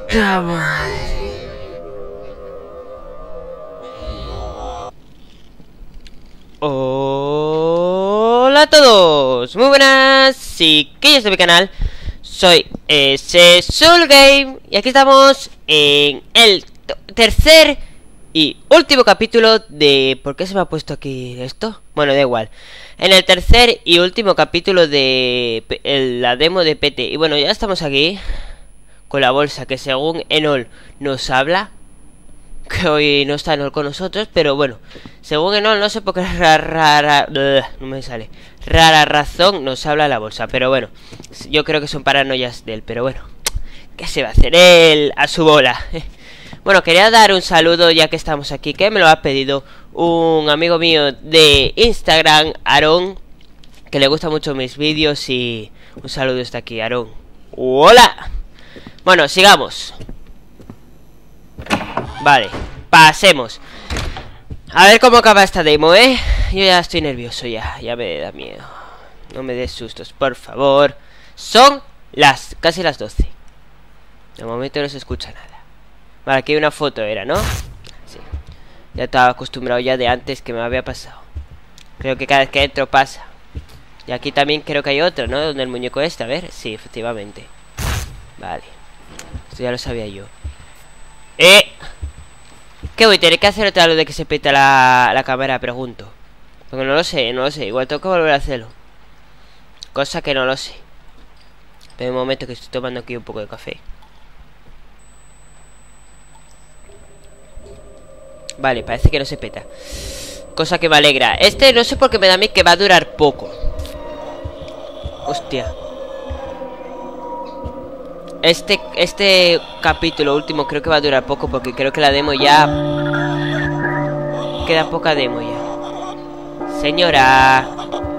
Hola a todos, muy buenas, chiquillos de mi canal. Soy Sulgame y aquí estamos en el tercer y último capítulo de... ¿Por qué se me ha puesto aquí esto? Bueno, da igual. En el tercer y último capítulo de la demo de PT. Y bueno, ya estamos aquí con la bolsa que según Enol nos habla. Que hoy no está Enol con nosotros, pero bueno, según Enol, no sé por qué no me sale. Rara razón nos habla la bolsa, pero bueno, yo creo que son paranoias de él, pero bueno, ¿qué se va a hacer él a su bola? Bueno, quería dar un saludo ya que estamos aquí, que me lo ha pedido un amigo mío de Instagram, Aarón, que le gustan mucho mis vídeos y un saludo desde aquí, Aarón. ¡Hola! Bueno, sigamos. Vale, pasemos. A ver cómo acaba esta demo, ¿eh? Yo ya estoy nervioso, ya me da miedo. No me des sustos, por favor. Son casi las 12. De momento no se escucha nada. Vale, aquí hay una foto, era, ¿no? Sí. Ya estaba acostumbrado ya de antes que me había pasado. Creo que cada vez que entro pasa. Y aquí también creo que hay otro, ¿no? Donde el muñeco este, a ver. Sí, efectivamente. Vale. Esto ya lo sabía yo. ¿Qué voy a tener que hacer otra vez de que se peta la cámara? Pregunto. Porque no lo sé. Igual tengo que volver a hacerlo. Cosa que no lo sé. Pero un momento que estoy tomando aquí un poco de café. Vale, parece que no se peta. Cosa que me alegra. Este no sé por qué me da a mí que va a durar poco. Hostia. Este capítulo último creo que va a durar poco, porque creo que la demo ya... Queda poca demo ya. Señora.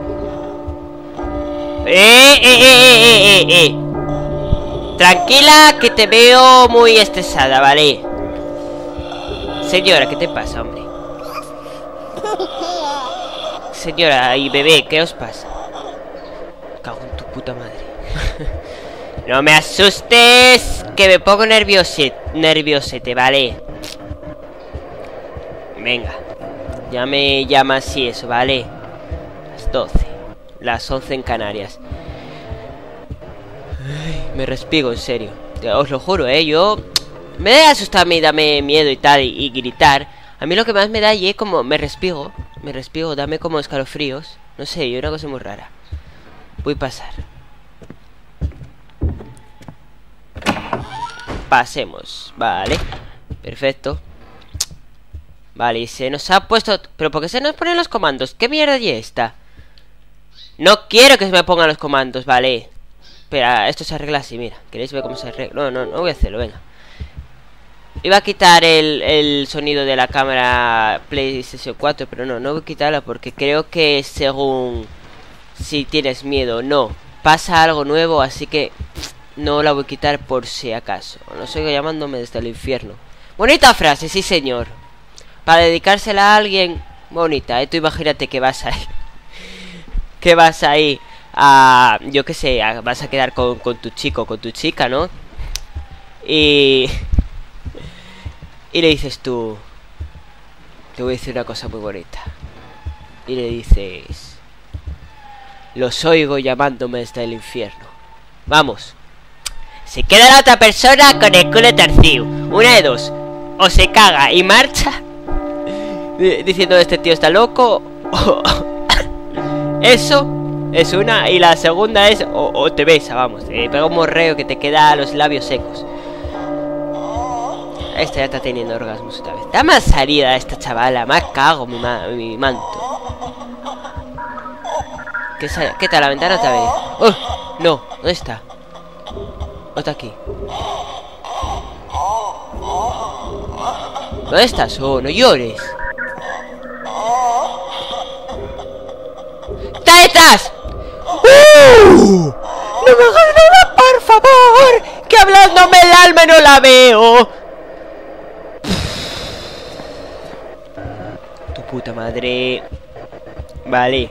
Tranquila, que te veo muy estresada, ¿vale? Señora, ¿qué te pasa, hombre? Señora y bebé, ¿qué os pasa? Cago en tu puta madre. No me asustes, que me pongo nerviosete, ¿vale? Venga. Ya me llama así eso, ¿vale? Las 12. Las 11 en Canarias. Ay, me respigo, en serio. Os lo juro, yo... Me da asustarme y dame miedo y tal, y gritar. A mí lo que más me da y es como... Me respigo, dame como escalofríos. No sé, una cosa muy rara. Voy a pasar. Pasemos, vale. Perfecto. Vale, y se nos ha puesto... ¿Pero por qué se nos ponen los comandos? ¿Qué mierda y esta? No quiero que se me pongan los comandos, vale. Espera, esto se arregla así, mira. ¿Queréis ver cómo se arregla? No voy a hacerlo, venga. Iba a quitar el sonido de la cámara PlayStation 4, pero no voy a quitarla porque creo que según si tienes miedo o no, pasa algo nuevo, así que... No la voy a quitar por si acaso. No estoy llamándome desde el infierno. Bonita frase, sí señor. Para dedicársela a alguien. Bonita, tú imagínate que vas ahí. Que vas ahí a... Yo qué sé, vas a quedar con tu chico, con tu chica, ¿no? Y le dices tú... Te voy a decir una cosa muy bonita. Y le dices... Los oigo llamándome desde el infierno. Vamos. Se queda la otra persona con el culo torcido. Una de dos. O se caga y marcha diciendo este tío está loco. Eso es una. Y la segunda es o te besa, vamos. Te pega un morreo que te queda los labios secos. Esta ya está teniendo orgasmos otra vez. Da más salida a esta chavala. Más cago mi manto. ¿Qué tal? La ventana otra vez. No, ¿dónde está? No está aquí. ¿Dónde estás? No llores. ¡Está detrás! ¡No me hagas nada, por favor! Que hablándome el alma no la veo. Tu puta madre. Vale.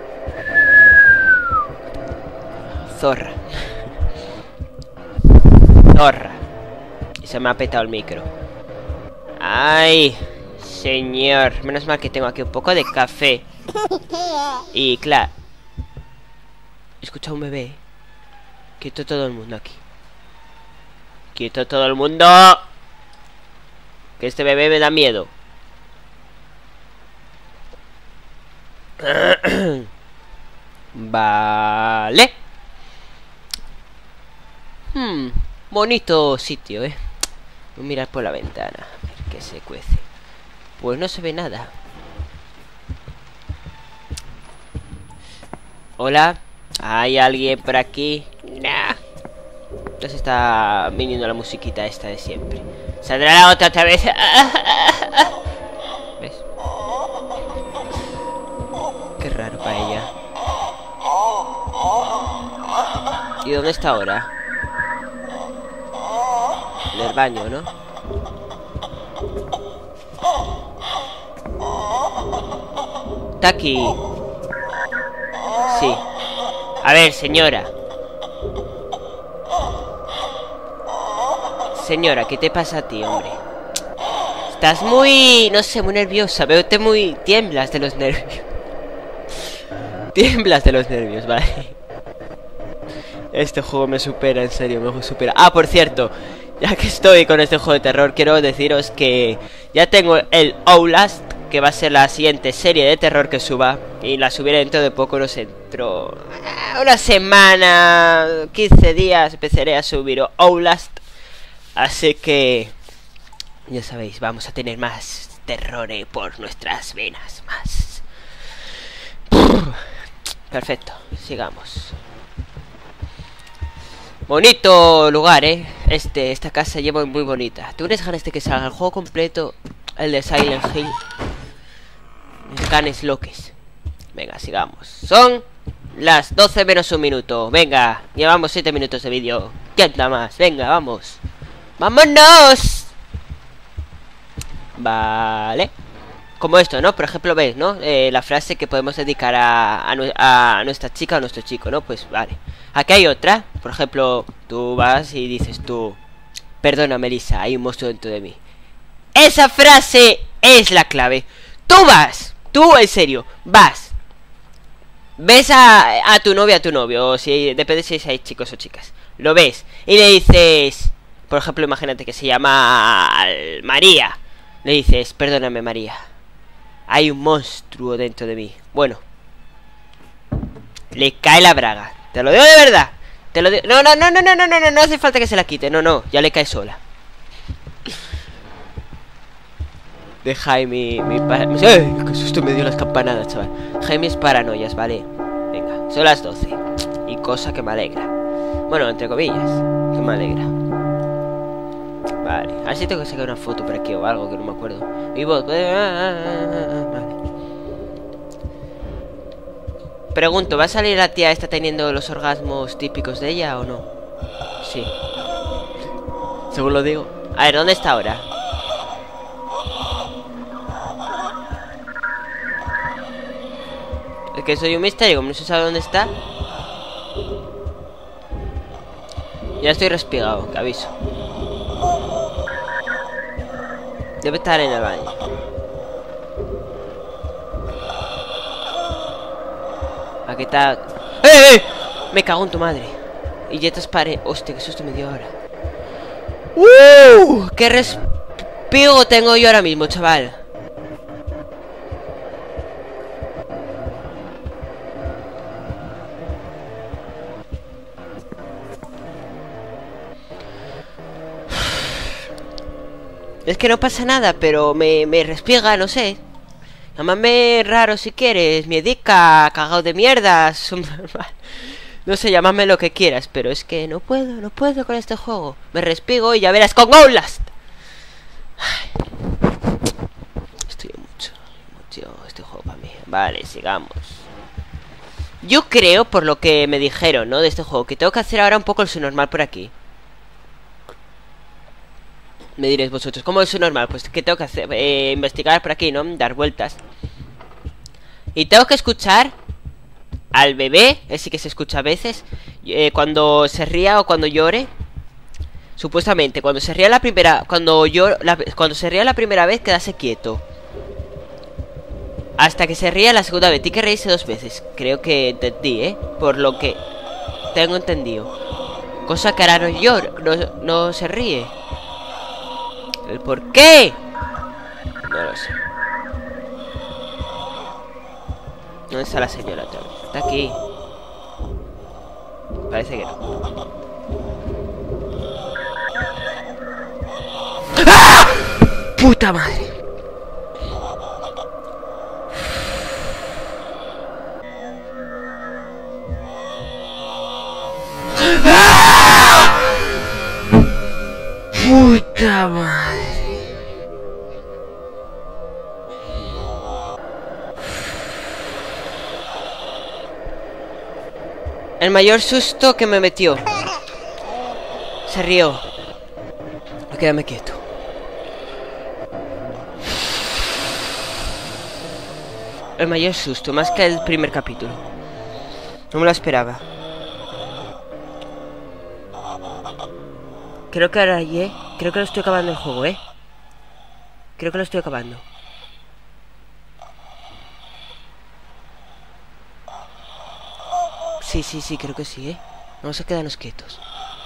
Zorra. zorra. Y se me ha petado el micro. Ay, señor. Menos mal que tengo aquí un poco de café. Y claro, escucha un bebé. Quieto todo el mundo aquí. Quieto todo el mundo. Que este bebé me da miedo. Vale. Bonito sitio, Voy a mirar por la ventana. A ver qué se cuece. Pues no se ve nada. Hola. ¿Hay alguien por aquí? Nah. Entonces está viniendo la musiquita esta de siempre. ¿Saldrá la otra vez? ¿Ves? Qué raro para ella. ¿Y dónde está ahora? En el baño, ¿no? Está aquí. Sí. A ver, señora. Señora, ¿qué te pasa a ti, hombre? Estás muy... no sé, muy nerviosa. Veo muy... tiemblas de los nervios. Tiemblas de los nervios, vale. Este juego me supera, en serio, me supera. Ah, por cierto, ya que estoy con este juego de terror, quiero deciros que ya tengo el Outlast, que va a ser la siguiente serie de terror que suba. Y la subiré dentro de poco, no sé, dentro... una semana, 15 días empezaré a subir Outlast. Así que... ya sabéis, vamos a tener más terror por nuestras venas. Más... perfecto, sigamos. Bonito lugar, esta casa lleva muy bonita. ¿Tú eres ganas de que salga el juego completo? El de Silent Hill. Canes loques. Venga, sigamos. Son las 12 menos un minuto. Venga, llevamos 7 minutos de vídeo. ¿Quién da más? Venga, vamos. ¡Vámonos! Vale. Como esto, ¿no? Por ejemplo, ¿ves, no? La frase que podemos dedicar a nuestra chica o a nuestro chico, ¿no? Pues vale. Aquí hay otra. Por ejemplo, tú vas y dices tú: perdona, Melissa, hay un monstruo dentro de mí. Esa frase es la clave. Tú vas, tú en serio, vas. Ves a tu novia, a tu novio, o si depende si hay chicos o chicas. Lo ves y le dices, por ejemplo, imagínate que se llama María. Le dices: perdóname, María, hay un monstruo dentro de mí. Bueno, le cae la braga. Te lo digo de verdad. Te lo digo. No hace falta que se la quite. No, ya le cae sola. De Jaime, ¡ay! ¡Qué susto me dio las campanadas, chaval! Jaime es paranoias, vale. Venga, son las 12. Y cosa que me alegra. Bueno, entre comillas, que me alegra. Vale, a ver si tengo que sacar una foto por aquí o algo, que no me acuerdo. Mi voz. Vale. Pregunto, ¿va a salir la tía esta teniendo los orgasmos típicos de ella o no? Sí. Según lo digo. A ver, ¿dónde está ahora? Es que soy un misterio, como no se sabe dónde está. Ya estoy respigado, que aviso. Debe estar en el baño. Aquí está. ¡Eh! Me cago en tu madre. Y ya te espare. Hostia, qué susto me dio ahora. ¡Qué respigo tengo yo ahora mismo, chaval! Es que no pasa nada, pero me respiega, no sé. Llámame raro si quieres, miedica, cagao de mierda. No sé, llámame lo que quieras, pero es que no puedo con este juego. Me respigo y ya verás con Outlast. Estoy mucho este juego para mí. Vale, sigamos. Yo creo, por lo que me dijeron, ¿no? De este juego, que tengo que hacer ahora un poco el subnormal por aquí. Me diréis vosotros, ¿cómo es normal? Pues que tengo que hacer, investigar por aquí, ¿no? Dar vueltas. Y tengo que escuchar al bebé, ese que se escucha a veces, cuando se ría o cuando llore. Supuestamente, cuando se ría la primera... Cuando se ría la primera vez, quedase quieto. Hasta que se ría la segunda vez. Tiene que reírse 2 veces. Creo que entendí, ¿eh? Por lo que tengo entendido. Cosa que ahora no se ríe. ¿El por qué? No lo sé. ¿Dónde está la señora? Está aquí. Parece que no. ¡Ah! ¡Puta madre! ¡Ah! ¡Puta madre! El mayor susto que me metió. Se rió. Quédame quieto. El mayor susto, más que el primer capítulo. No me lo esperaba. Creo que ahora creo que lo estoy acabando el juego, Creo que lo estoy acabando. Sí, creo que sí, Vamos a quedarnos quietos.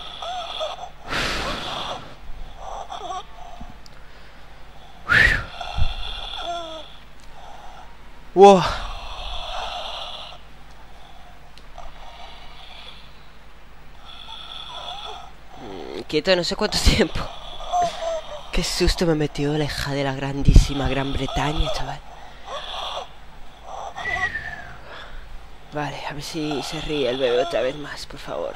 Wow. Quieto, no sé cuánto tiempo. Qué susto me metió la hija de la grandísima Gran Bretaña, chaval. Vale, a ver si se ríe el bebé otra vez más, por favor.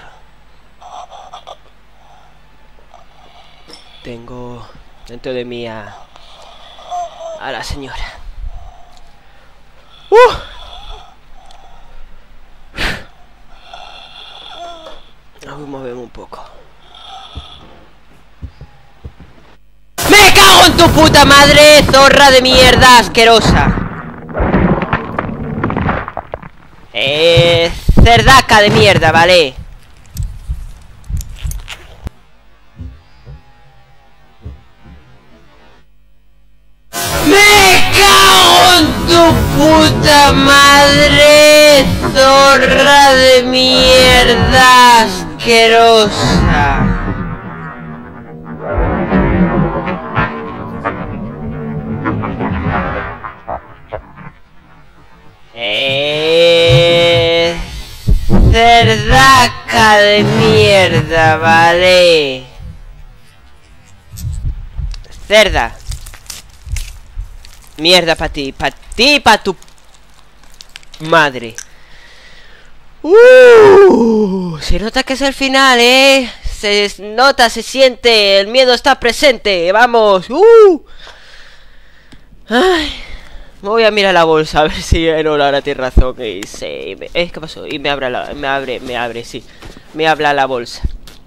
Tengo dentro de mí a la señora. Vamos a moverme un poco. ¡Me cago en tu puta madre, zorra de mierda asquerosa! Cerdaca de mierda, vale. ¡Me cago en tu puta madre, zorra de mierda asquerosa! Cerdaca de mierda, vale. Cerda. Mierda para ti, pa' tu madre. Se nota que es el final, Se nota, se siente, el miedo está presente. Vamos. Ay. Me voy a mirar la bolsa a ver si Enola ahora tiene razón y se... ¿qué pasó? Y me abre, sí. Me habla la bolsa.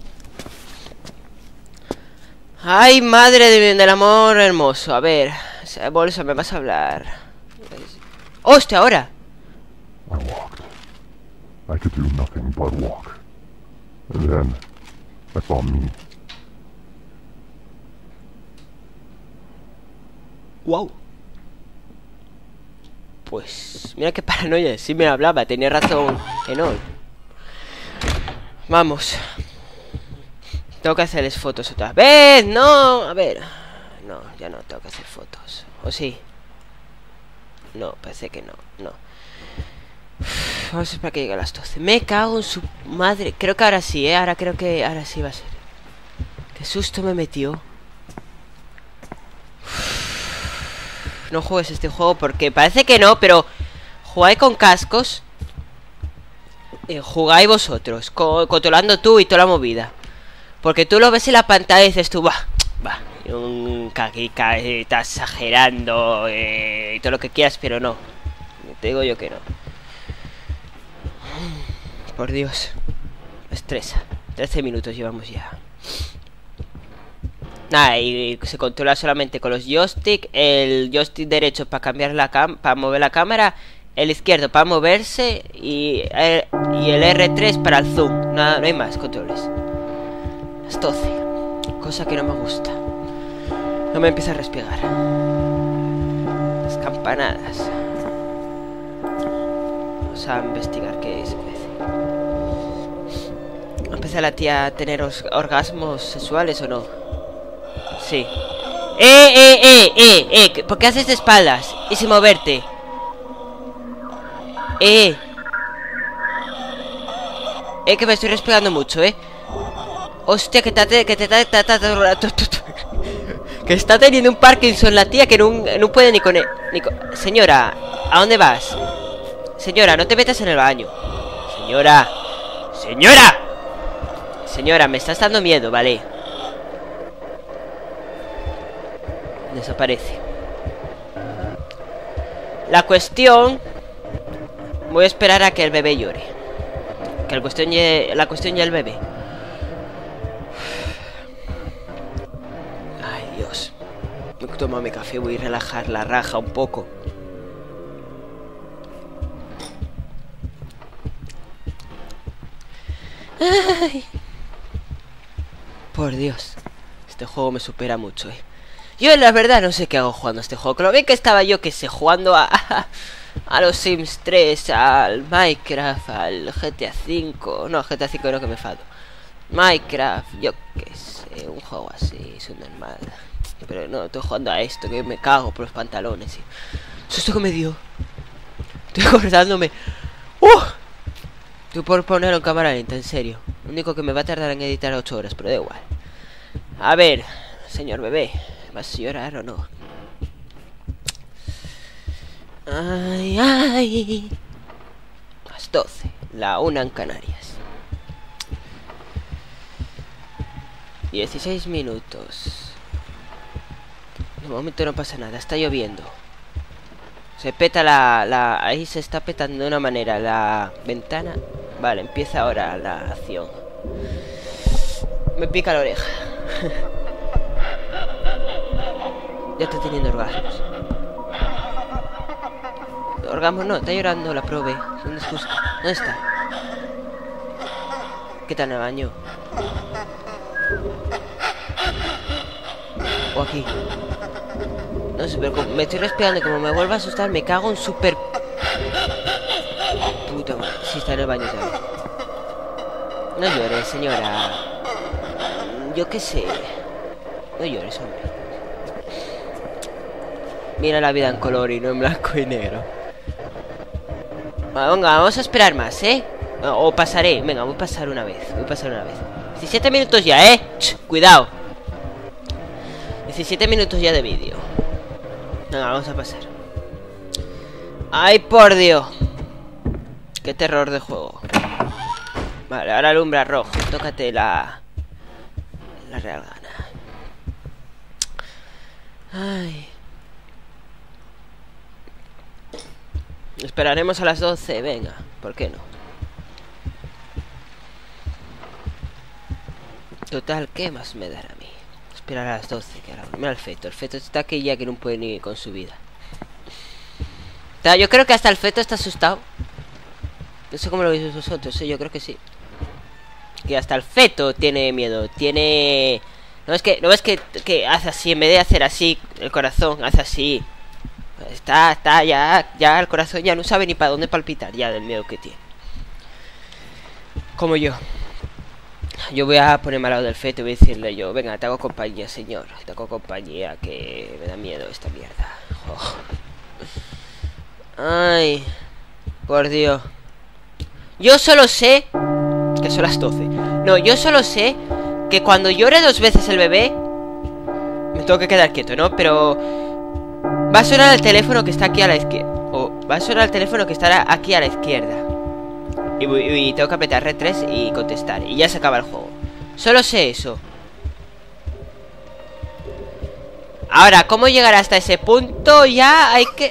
Ay, madre del amor hermoso. A ver, esa bolsa me vas a hablar. ¡Hostia, ahora! I walked. I could do nothing but walk. And then I saw me. Wow. Pues mira qué paranoia, sí me hablaba, tenía razón Enola. Vamos. Tengo que hacerles fotos otra vez, no, a ver. No, ya no tengo que hacer fotos. ¿O sí? No, parece que no. Vamos a esperar que llegue a las 12. Me cago en su madre. Creo que ahora sí, ahora creo que ahora sí va a ser. Qué susto me metió. No juegues este juego porque parece que no, pero jugáis con cascos. Jugáis vosotros, controlando tú y toda la movida. Porque tú lo ves en la pantalla y dices tú, va, un caquica, estás exagerando y todo lo que quieras, pero no. Te digo yo que no. Por Dios, me estresa. 13 minutos llevamos ya. Nada, y se controla solamente con los joystick. El joystick derecho para cambiar para mover la cámara, el izquierdo para moverse y el R3 para el zoom. Nada, no hay más controles. Las 12. Cosa que no me gusta. No me empieza a respirar. Las campanadas. Vamos a investigar qué es. ¿Empieza la tía a tener orgasmos sexuales o no? Sí. ¿Por qué haces de espaldas? Y sin moverte. Que me estoy respirando mucho, Hostia, que está teniendo un Parkinson la tía que no puede ni con... Señora, ¿a dónde vas? Señora, no te metas en el baño. Señora. ¡Señora! Señora, me estás dando miedo, ¿vale? Desaparece. La cuestión... Voy a esperar a que el bebé llore. Que la cuestión ya el bebé. Ay, Dios. Me tomo mi café, voy a relajar la raja un poco. Ay. Por Dios. Este juego me supera mucho, Yo la verdad no sé qué hago jugando a este juego. Que lo bien que estaba yo, que sé, jugando a los Sims 3, al Minecraft, al GTA 5. No, GTA 5 no, que me fado. Minecraft, yo qué sé, un juego así, es un normal. Pero no, estoy jugando a esto, que me cago por los pantalones. Susto que me dio. Estoy acordándome. Estoy por ponerlo en cámara lenta, en serio. Lo único que me va a tardar en editar 8 horas, pero da igual. A ver, señor bebé, ¿vas a llorar o no? Ay, ay. Las 12, la 1 en Canarias. 16 minutos. De momento no pasa nada, está lloviendo. Se peta ahí se está petando de una manera la ventana. Vale, empieza ahora la acción. Me pica la oreja. Ya está teniendo orgasmos. Orgasmos no, está llorando la prove. ¿Dónde está? ¿Qué tal en el baño? O aquí. No sé, pero me estoy respirando y como me vuelva a asustar, me cago en súper... Puta madre, sí está en el baño también. No llores, señora. Yo qué sé. No llores, hombre. Mira la vida en color y no en blanco y negro. Venga, vamos a esperar más, O pasaré. Venga, voy a pasar una vez. 17 minutos ya, cuidado. 17 minutos ya de vídeo. Venga, vamos a pasar. ¡Ay, por Dios! ¡Qué terror de juego! Vale, ahora alumbra rojo. Tócate la real gana. Ay. Esperaremos a las 12, venga. ¿Por qué no? Total, ¿qué más me dará a mí? Esperar a las 12, que ahora mira el feto. El feto está aquí ya que no puede ni con su vida. Yo creo que hasta el feto está asustado. No sé cómo lo veis vosotros, yo creo que sí. Que hasta el feto tiene miedo. Tiene... No es que hace así, en vez de hacer así el corazón, hace así. Está ya el corazón ya no sabe ni para dónde palpitar ya del miedo que tiene. Como yo. Yo voy a ponerme al lado del feto y voy a decirle yo, venga, te hago compañía, señor. Te hago compañía, que me da miedo esta mierda. Ay, por Dios. Yo solo sé que son las 12. No, yo solo sé que cuando llore 2 veces el bebé me tengo que quedar quieto, ¿no? Pero va a sonar el teléfono que está aquí a la izquierda. O va a sonar el teléfono que estará aquí a la izquierda. Y tengo que apretar R3 y contestar. Y ya se acaba el juego. Solo sé eso. Ahora, ¿cómo llegar hasta ese punto? Ya hay que...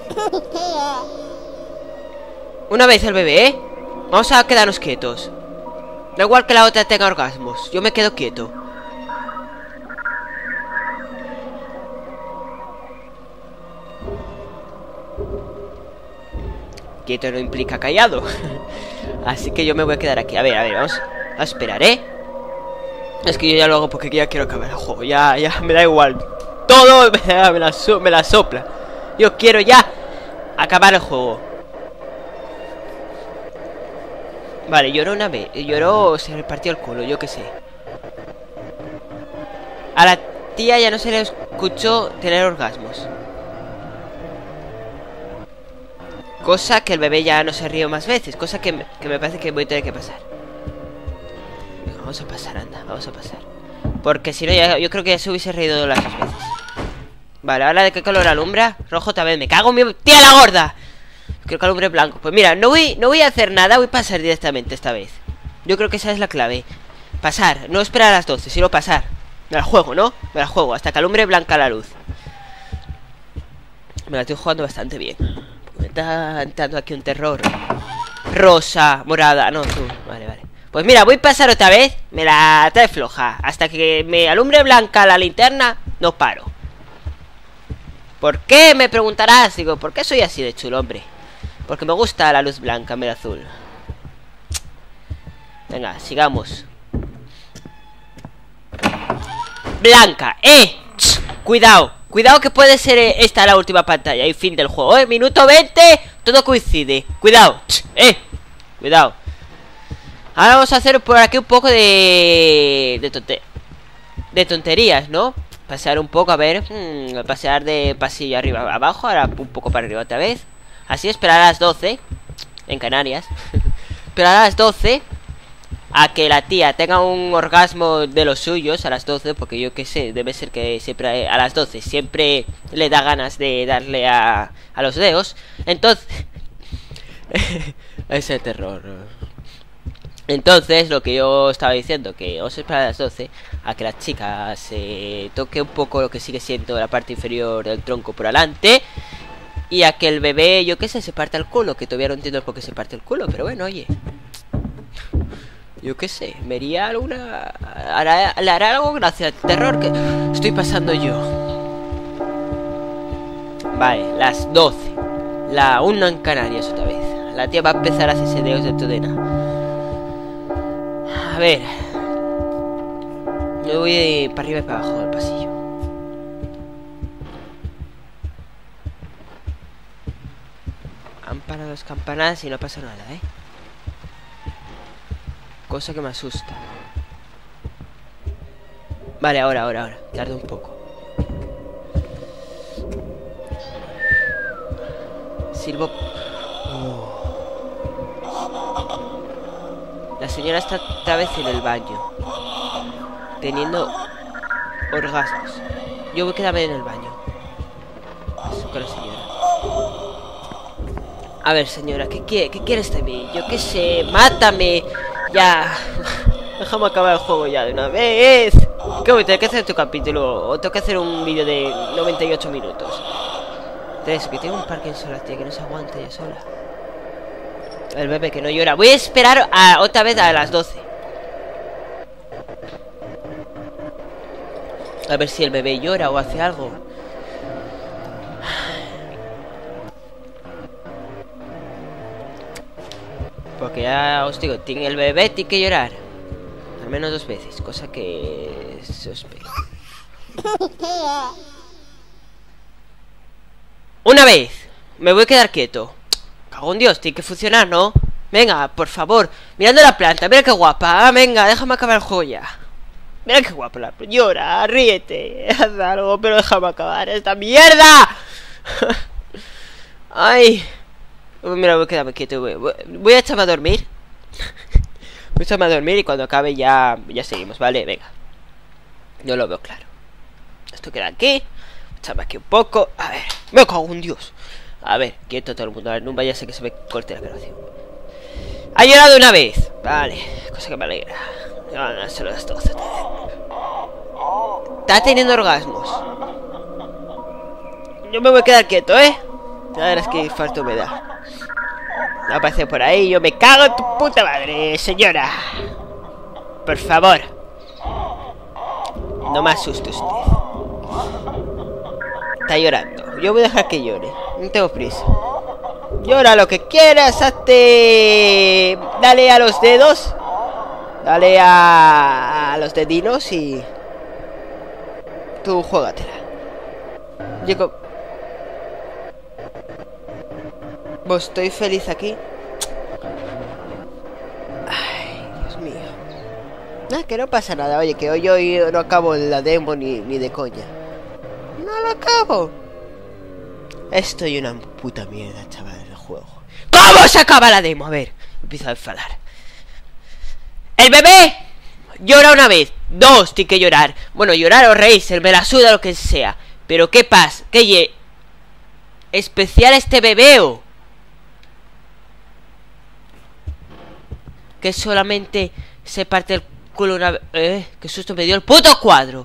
Una vez el bebé, vamos a quedarnos quietos. Da igual que la otra tenga orgasmos. Yo me quedo quieto. Quieto no implica callado. Así que yo me voy a quedar aquí. A ver, vamos a esperar, Es que yo ya lo hago porque ya quiero acabar el juego. Ya me da igual. Todo me la sopla. Yo quiero ya acabar el juego. Vale, lloró una vez. Lloró, se le partió el culo, yo qué sé. A la tía ya no se le escuchó tener orgasmos. Cosa que el bebé ya no se ríe más veces. Cosa que me parece que voy a tener que pasar. Vamos a pasar, anda, vamos a pasar. Porque si no, yo creo que ya se hubiese reído las 2 veces. Vale, ahora de qué color alumbra. Rojo también, me cago en mi tía la gorda. Creo que alumbre blanco. Pues mira, no voy a hacer nada. Voy a pasar directamente esta vez. Yo creo que esa es la clave. Pasar, no esperar a las 12, sino pasar. Me la juego, ¿no? Me la juego, hasta que alumbre blanca la luz. Me la estoy jugando bastante bien. Me está entrando aquí un terror. Rosa, morada, no, tú, vale. Pues mira, voy a pasar otra vez. Me la trae floja. Hasta que me alumbre blanca la linterna, no paro. ¿Por qué? Me preguntarás. Digo, ¿por qué soy así de chulo, hombre? Porque me gusta la luz blanca en vez de azul. Venga, sigamos. Blanca, cuidado. Cuidado que puede ser esta la última pantalla y fin del juego, Minuto 20, todo coincide. Cuidado, cuidado. Ahora vamos a hacer por aquí un poco de tonterías, ¿no? Pasear un poco, a ver. Pasear de pasillo arriba a abajo. Ahora un poco para arriba otra vez. Así, esperar a las 12 en Canarias. Esperar a las 12 a que la tía tenga un orgasmo de los suyos a las 12. Porque yo qué sé, debe ser que siempre a las 12 siempre le da ganas de darle a los dedos. Entonces ese terror. Entonces, lo que yo estaba diciendo, que vamos a esperar a las 12 a que la chica se toque un poco lo que sigue siendo la parte inferior del tronco por adelante. Y a que el bebé, yo qué sé, se parte el culo. Que todavía no entiendo por qué se parte el culo, pero bueno, oye. Yo qué sé, vería alguna... Le hará algo gracia al terror que estoy pasando yo. Vale, las 12. La 1 en Canarias otra vez. La tía va a empezar a hacerse dedos dentro de nada. A ver. Yo voy para arriba y para abajo del pasillo. Han parado las campanadas y no pasa nada, Cosa que me asusta. Vale, ahora. Tarda un poco. Sirvo... La señora está otra vez en el baño, teniendo orgasmos. Yo voy a quedarme en el baño con la señora. A ver, señora, ¿qué quieres de mí? Yo qué sé, mátame. Ya. Déjame acabar el juego ya de una vez. ¿Qué voy a tener que hacer tu capítulo? ¿O tengo que hacer un vídeo de 98 minutos? Entonces, que tengo un Parkinson, la tía, que no se aguanta ya sola. El bebé que no llora. Voy a esperar otra vez a las 12. A ver si el bebé llora o hace algo. Porque ya os digo, el bebé tiene que llorar al menos 2 veces. Cosa que se os pega. Una vez. Me voy a quedar quieto. Cago en Dios, tiene que funcionar, ¿no? Venga, por favor. Mirando la planta, mira qué guapa. Venga, déjame acabar el juego ya. Mira qué guapa la planta. Llora, ríete. Haz algo, pero déjame acabar esta mierda. Ay. Mira, voy a quedarme quieto. Voy a echarme a dormir. Voy a echarme a dormir y cuando acabe ya seguimos, ¿vale? Venga. Yo lo veo claro. Esto queda aquí. Echarme aquí un poco. A ver, me cago en Dios. A ver, quieto todo el mundo. A ver, no vaya a ser que se me corte la grabación. Ha llorado una vez. Vale, cosa que me alegra. No, solo las 12. Está teniendo orgasmos. Yo me voy a quedar quieto, Ya verás que falta humedad. No aparece por ahí. Yo me cago en tu puta madre, señora. Por favor. No me asuste usted. Está llorando. Yo voy a dejar que llore. No tengo prisa. Llora lo que quieras. Hazte... Dale a los dedos. Dale a los dedinos y... tú juégatela. Yo pues estoy feliz aquí. Ay, Dios mío. Ah, que no pasa nada. Oye, que hoy no acabo la demo ni de coña. No lo acabo. Estoy una puta mierda, chaval, el juego. ¿Cómo se acaba la demo? A ver, empiezo a enfadar. El bebé llora una vez, dos, tiene que llorar. Bueno, llorar o reírse, me la suda lo que sea. Pero ¿qué pasa? ¿Qué especial este bebeo? Que solamente se parte el culo una vez. Qué susto me dio el puto cuadro.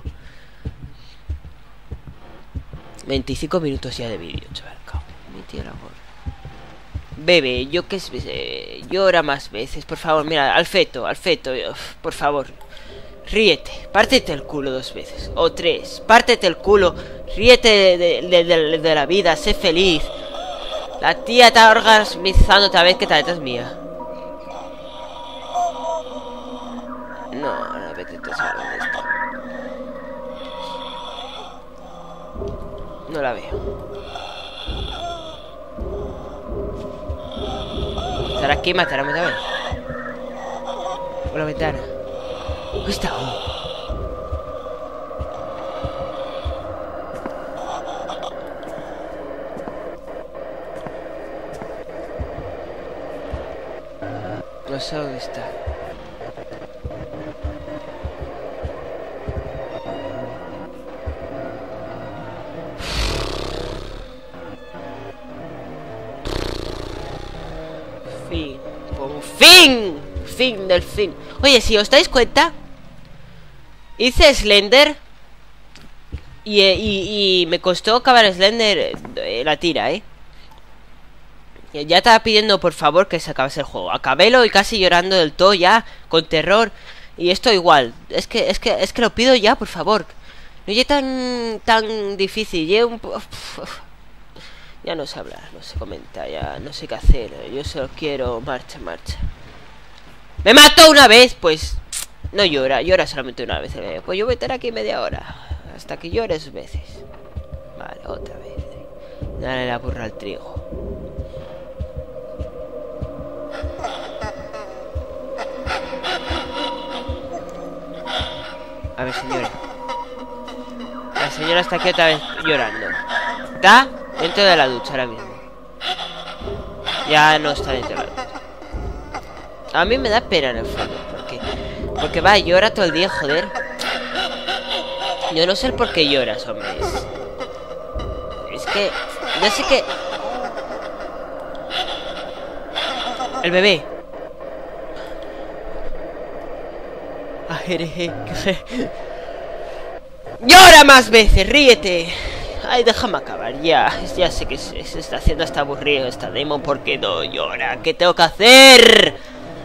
25 minutos ya de vídeo, chaval. Me tira la gorra. Bebe, yo que sé, llora más veces, por favor. Mira, Alfeto, por favor. Ríete, pártete el culo 2 veces. O 3, pártete el culo. Ríete de la vida, sé feliz. La tía está orgasmizando otra vez, que tal es mía. No, vete a saber dónde está. No la veo. Estará aquí y matará otra vez. Por la ventana. ¿Dónde está? No sé dónde está. Fin del fin. Oye, si os dais cuenta, hice Slender y me costó acabar Slender la tira, Ya estaba pidiendo por favor que se acabase el juego. Acabélo y casi llorando del todo ya, con terror. Y esto igual. Es que lo pido ya, por favor. No es tan difícil. Ya no sé hablar, no sé comentar, ya no sé qué hacer. Yo solo quiero marcha. ¡Me mató una vez! Pues no llora solamente una vez. Pues yo voy a estar aquí media hora hasta que llores veces. Vale, otra vez. Dale la burra al trigo. A ver, señora. La señora está aquí otra vez llorando. ¿Está? Dentro de la ducha ahora mismo. Ya no está dentro de la ducha. A mí me da pena en el fondo. Porque va, llora todo el día, joder. Yo no sé el por qué lloras, hombre. Es que... yo sé que... el bebé. ¡Llora más veces! ¡Ríete! Ay, déjame acabar, ya sé que se está haciendo hasta aburrido esta demo. Porque no llora. ¿Qué tengo que hacer?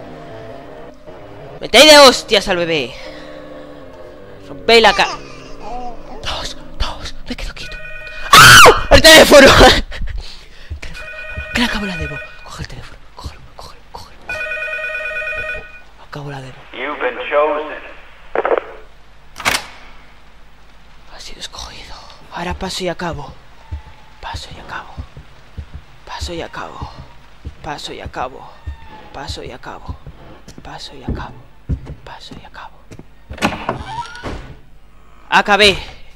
Metéis de hostias al bebé. Rompéis la cara. Dos, me quedo quieto. ¡Ah! ¡El teléfono! Que le acabo la demo. Coge el teléfono, cógelo. Acabo la demo. You've been chosen. Ha sido escogido. Ahora paso y acabo. Paso y acabo. Acabé.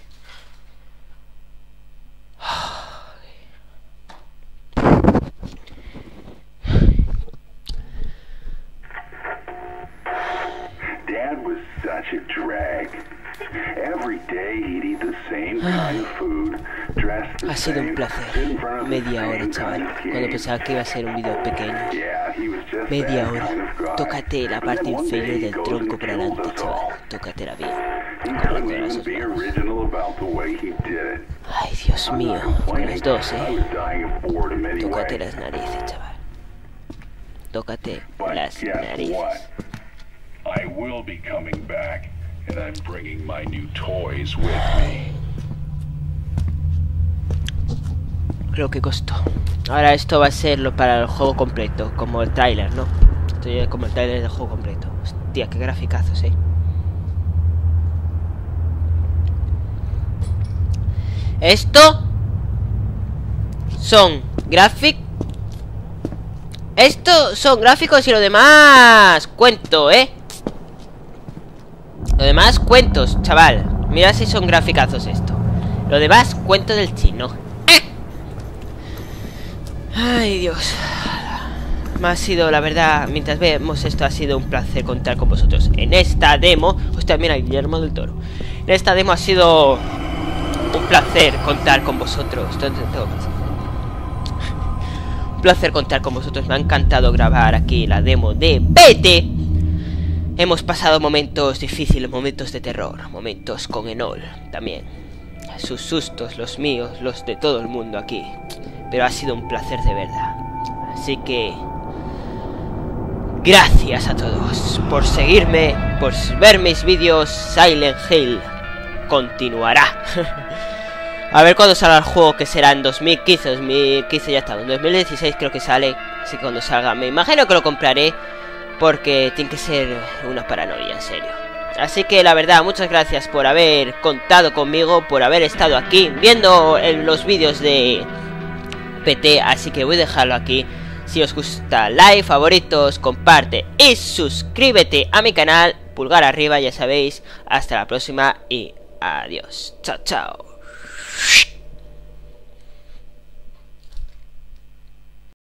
Dad was such a drag. Every day he'd eat the same kind of food, dressed the Ha sido un same, placer. sit in front of the Media hora, same chaval. kind of Cuando game. pensaba que iba a ser un vídeo pequeño. Yeah, he was just Media that hora. kind of guy. Tócate la And parte then one day inferior he del goes tronco and por kills adelante, us chaval. all. Tócatela bien. He Tócala couldn't con las even dos be manos. original about the way he did it. Ay, Dios I'm mío. not Con complaining. las dos, I was dying of boredom anyway. Tócate las narices, chaval. Tócate But las guess narices. what? I will be coming back, and I'm bringing my new toys with me. Lo que costó. Ahora esto va a ser para el juego completo, como el tráiler, ¿no? Esto ya es como el trailer del juego completo. Hostia, qué graficazos, Esto son Esto son gráficos y lo demás cuento, Lo demás cuentos, chaval. Mira si son graficazos esto. Lo demás cuento del chino. Ay, Dios. Me ha sido, la verdad, mientras vemos esto, ha sido un placer contar con vosotros en esta demo. Hostia, mira, Guillermo del Toro. En esta demo ha sido un placer contar con vosotros. Un placer contar con vosotros. Me ha encantado grabar aquí la demo de PT. Hemos pasado momentos difíciles, momentos de terror, momentos con Enol también. Sus sustos, los míos, los de todo el mundo aquí. Pero ha sido un placer de verdad. Así que gracias a todos por seguirme, por ver mis vídeos. Silent Hill continuará. A ver cuándo salga el juego, que será en 2015. 2015 ya está, en 2016 creo que sale. Así que cuando salga me imagino que lo compraré, porque tiene que ser una paranoia, en serio. Así que la verdad, muchas gracias por haber contado conmigo, por haber estado aquí viendo los vídeos de PT. Así que voy a dejarlo aquí. Si os gusta, like, favoritos, comparte y suscríbete a mi canal. Pulgar arriba, ya sabéis. Hasta la próxima y adiós. Chao, chao.